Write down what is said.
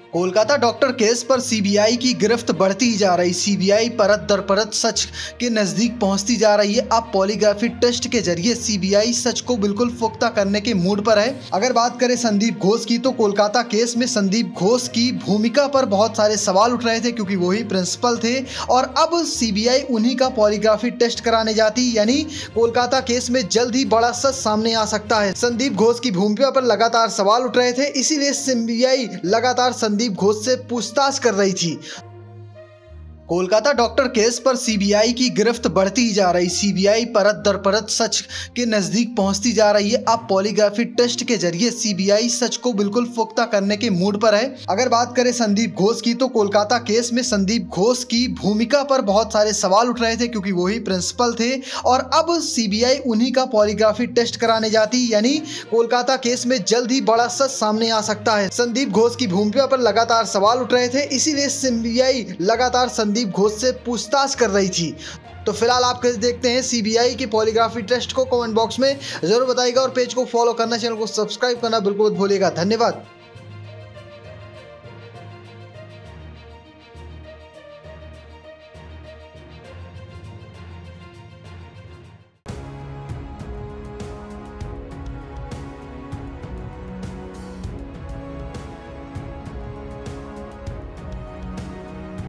Kolkata doctor case पर CBI की गिरफ्त बढ़ती ही जा रही। सीबीआई परत दर परत सच के नजदीक पहुंचती जा रही है। अब पॉलीग्राफी टेस्ट के जरिए सीबीआई सच को बिल्कुल पुख्ता करने के मूड पर है। अगर बात करें संदीप घोष की, तो कोलकाता केस में संदीप घोष की भूमिका पर बहुत सारे सवाल उठ रहे थे, क्योंकि वही प्रिंसिपल थे और अब सीबीआई उन्हीं का पॉलीग्राफी टेस्ट कराने जाती, यानी कोलकाता केस में जल्द ही बड़ा सच सामने आ सकता है। संदीप घोष की भूमिका पर लगातार सवाल उठ रहे थे, इसीलिए सीबीआई लगातार संदीप घोष से पूछताछ कर रही थी। कोलकाता डॉक्टर केस पर सीबीआई की गिरफ्त बढ़ती ही जा रही। सीबीआई परत दर परत सच के नजदीक पहुंचती जा रही है। अब पॉलीग्राफी टेस्ट के जरिए सीबीआई सच को बिल्कुल पुख्ता करने के मूड पर है। अगर बात करें संदीप घोष की, तो कोलकाता केस में संदीप घोष की भूमिका पर बहुत सारे सवाल उठ रहे थे, क्योंकि वही प्रिंसिपल थे और अब सीबीआई उन्हीं का पॉलीग्राफी टेस्ट कराने जाती, यानी कोलकाता केस में जल्द ही बड़ा सच सामने आ सकता है। संदीप घोष की भूमिका पर लगातार सवाल उठ रहे थे, इसीलिए सीबीआई लगातार संदीप घोष से पूछताछ कर रही थी। तो फिलहाल आप कैसे देखते हैं सीबीआई की पॉलीग्राफी टेस्ट को? कमेंट बॉक्स में जरूर बताइएगा और पेज को फॉलो करना, चैनल को सब्सक्राइब करना बिल्कुल मत भूलिएगा। धन्यवाद।